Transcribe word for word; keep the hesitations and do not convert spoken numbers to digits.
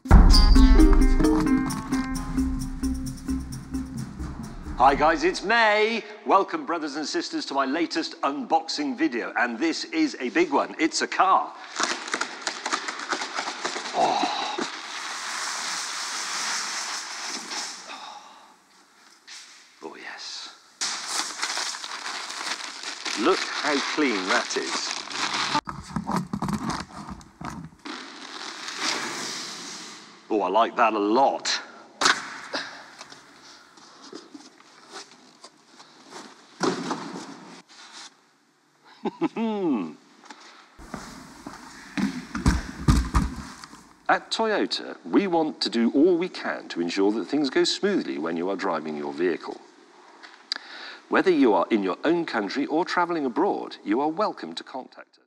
Hi guys, it's May. Welcome brothers and sisters to my latest unboxing video, and this is a big one. It's a car. Oh. Oh yes. Look how clean that is. Oh, I like that a lot. At Toyota, we want to do all we can to ensure that things go smoothly when you are driving your vehicle. Whether you are in your own country or travelling abroad, you are welcome to contact us.